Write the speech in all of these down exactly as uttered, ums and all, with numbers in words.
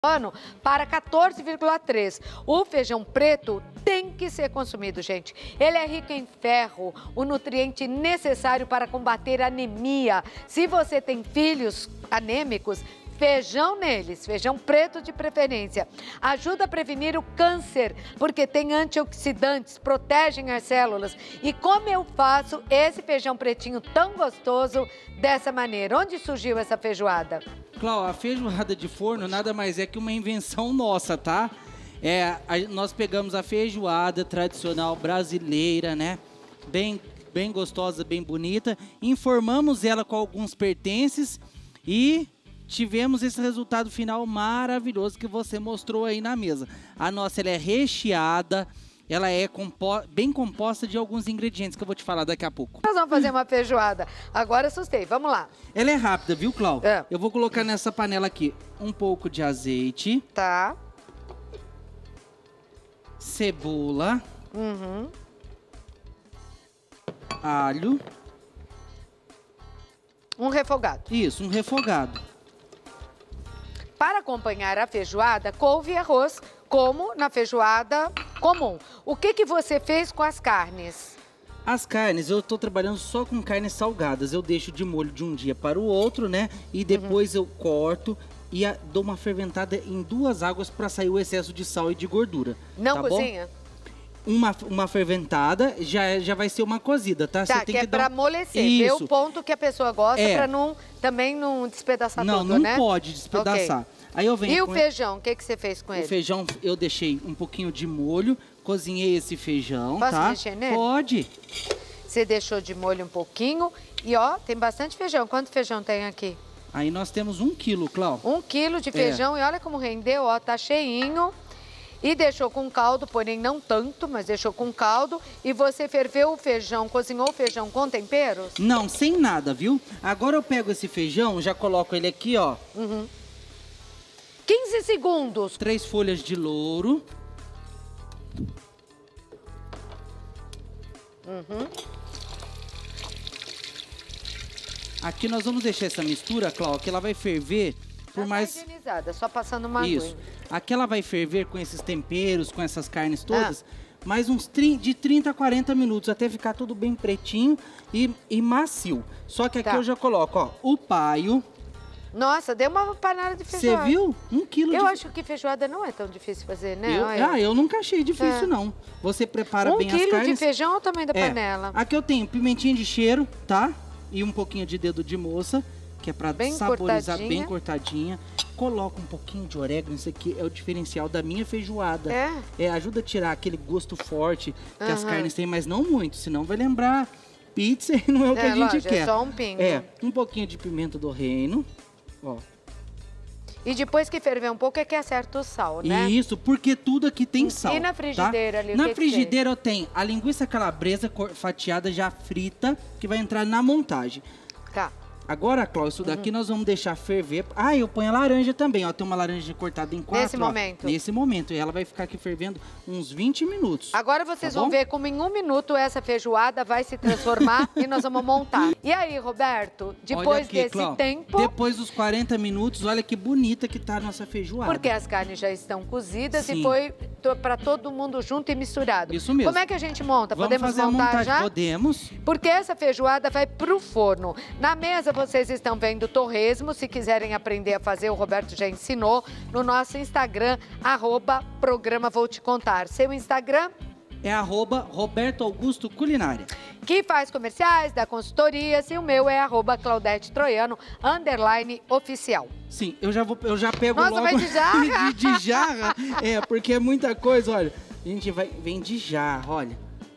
ano para quatorze vírgula três. O feijão preto tem que ser consumido, gente. Ele é rico em ferro, o nutriente necessário para combater a anemia. Se você tem filhos anêmicos, feijão neles, feijão preto de preferência. Ajuda a prevenir o câncer, porque tem antioxidantes, protegem as células. E como eu faço esse feijão pretinho tão gostoso dessa maneira? Onde surgiu essa feijoada? Cláudia, a feijoada de forno nada mais é que uma invenção nossa, tá? É, a, nós pegamos a feijoada tradicional brasileira, né? Bem, bem gostosa, bem bonita. Informamos ela com alguns pertences e tivemos esse resultado final maravilhoso que você mostrou aí na mesa. A nossa ela é recheada, ela é compo bem composta de alguns ingredientes que eu vou te falar daqui a pouco. Nós vamos fazer uma feijoada. Agora assustei, vamos lá. Ela é rápida, viu, Cláudia? É. Eu vou colocar nessa panela aqui um pouco de azeite. Tá. Cebola. Uhum. Alho. Um refogado. Isso, um refogado. Para acompanhar a feijoada, couve e arroz, como na feijoada comum. O que que você fez com as carnes? As carnes, eu tô trabalhando só com carnes salgadas. Eu deixo de molho de um dia para o outro, né? E depois uhum. eu corto e a, dou uma ferventada em duas águas para sair o excesso de sal e de gordura. Não tá cozinha? Bom? Uma, uma ferventada já, já vai ser uma cozida, tá? Tá, Você tem que é que pra dar... amolecer. Isso. Ver o ponto que a pessoa gosta é. pra não, também não despedaçar não, tudo, não né? Não pode despedaçar. Okay. Aí eu venho e com o feijão, o que, que você fez com o ele? O feijão eu deixei um pouquinho de molho, cozinhei esse feijão, Posso tá? mexer nele? Pode. Você deixou de molho um pouquinho e ó, tem bastante feijão. Quanto feijão tem aqui? Aí nós temos um quilo, Cláudia. Um quilo de feijão é. E olha como rendeu, ó, tá cheinho. E deixou com caldo, porém não tanto, mas deixou com caldo. E você ferveu o feijão, cozinhou o feijão com temperos? Não, sem nada, viu? Agora eu pego esse feijão, já coloco ele aqui, ó. Uhum. quinze segundos. Três folhas de louro. Uhum. Aqui nós vamos deixar essa mistura, Cláudia, que ela vai ferver por Já mais... tá higienizada, só passando uma Isso. aguinha. Aqui ela vai ferver com esses temperos, com essas carnes todas, ah. mais uns de trinta a quarenta minutos, até ficar tudo bem pretinho e, e macio. Só que aqui tá. eu já coloco, ó, o paio. Nossa, deu uma panada de feijoada. Você viu? Um quilo eu de... Eu acho que feijoada não é tão difícil fazer, né? Eu, ah, eu nunca achei difícil, é. não. Você prepara um bem as carnes. Um quilo de feijão ou o tamanho da é. panela? Aqui eu tenho pimentinha de cheiro, tá? E um pouquinho de dedo de moça, que é pra bem saborizar cortadinha. bem cortadinha. Coloca um pouquinho de orégano, isso aqui é o diferencial da minha feijoada. É? É, ajuda a tirar aquele gosto forte que uhum. as carnes têm, mas não muito, senão vai lembrar pizza e não é o que é, a gente lógico, quer. É só um pingo. É, um pouquinho de pimenta do reino, ó. E depois que ferver um pouco é que acerta o sal, né? Isso, porque tudo aqui tem sal. E na frigideira tá? ali, o Na que frigideira que eu tenho a linguiça calabresa fatiada já frita, que vai entrar na montagem. Tá. Agora, Cláudia, isso daqui uhum. nós vamos deixar ferver. Ah, eu ponho a laranja também, ó. Tem uma laranja cortada em quatro. Nesse ó, momento? Nesse momento. E ela vai ficar aqui fervendo uns vinte minutos. Agora vocês tá vão bom? ver como em um minuto essa feijoada vai se transformar e nós vamos montar. E aí, Roberto, depois aqui, desse Cláudia, tempo... Depois dos quarenta minutos, olha que bonita que tá a nossa feijoada. Porque as carnes já estão cozidas Sim. e foi para todo mundo junto e misturado. Isso mesmo. Como é que a gente monta? Vamos Podemos fazer montar a montagem? já? Podemos. Porque essa feijoada vai pro forno. Na mesa vocês estão vendo torresmo. Se quiserem aprender a fazer, o Roberto já ensinou. No nosso Instagram, arroba programa Vou Te Contar. Seu Instagram? É arroba Roberto Augusto Culinária. Que faz comerciais, dá consultorias. E o meu é arroba Claudete Troiano, underline oficial. Sim, eu já, vou, eu já pego Nossa, logo... vai de jarra? de, de jarra. É, porque é muita coisa, olha. A gente vai, vem de jarra, olha.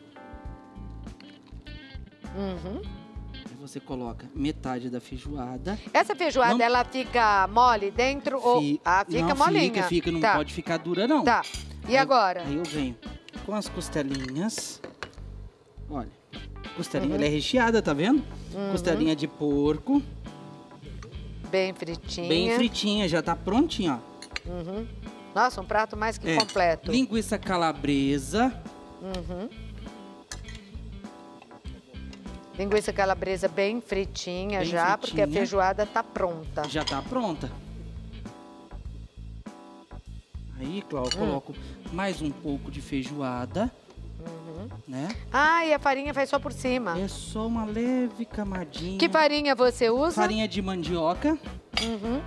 Uhum. Aí você coloca metade da feijoada. Essa feijoada, não... ela fica mole dentro Fi... ou... Ah, fica não, molinha. Fica, fica, não tá. pode ficar dura, não. Tá, e aí, agora? Aí eu venho com as costelinhas. Olha, costelinha, uhum. ela é recheada, tá vendo? Uhum. Costelinha de porco. Bem fritinha. Bem fritinha, já tá prontinha, ó. Uhum. Nossa, um prato mais que é. completo. Linguiça calabresa. Uhum. Linguiça calabresa bem fritinha bem já, fritinha. porque a feijoada tá pronta. Já tá pronta. Aí, Cláudia, eu coloco hum. mais um pouco de feijoada. Uhum. Né? Ah, e a farinha vai só por cima. É só uma leve camadinha. Que farinha você usa? Farinha de mandioca. Uhum.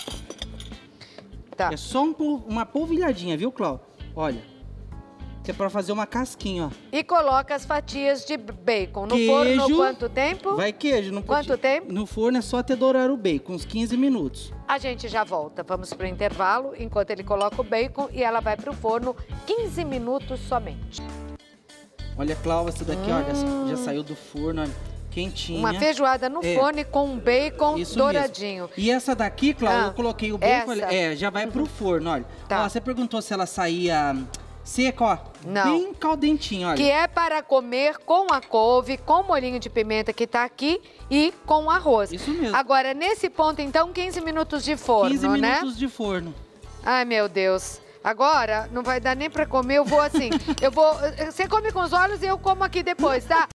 Tá. É só um, uma polvilhadinha, viu, Cláudia? Olha. Que é pra fazer uma casquinha, ó. E coloca as fatias de bacon. No queijo, forno, quanto tempo? Vai queijo. No quanto poti... tempo? No forno é só até dourar o bacon, uns quinze minutos. A gente já volta. Vamos pro intervalo, enquanto ele coloca o bacon e ela vai pro forno quinze minutos somente. Olha, Cláudia, essa daqui, hum. olha, já saiu do forno, olha, quentinha. Uma feijoada no é. forno com um bacon Isso douradinho. Mesmo. E essa daqui, Cláudia, ah, eu coloquei o bacon, essa? é, já vai uhum. pro forno, olha. Tá. Ó, você perguntou se ela saía seca, ó. Não. Bem caldentinha, olha. Que é para comer com a couve, com o molhinho de pimenta que tá aqui e com arroz. Isso mesmo. Agora, nesse ponto, então, quinze minutos de forno, quinze né? quinze minutos de forno. Ai, meu Deus. Agora, não vai dar nem pra comer, eu vou assim, eu vou... Você come com os olhos e eu como aqui depois, tá?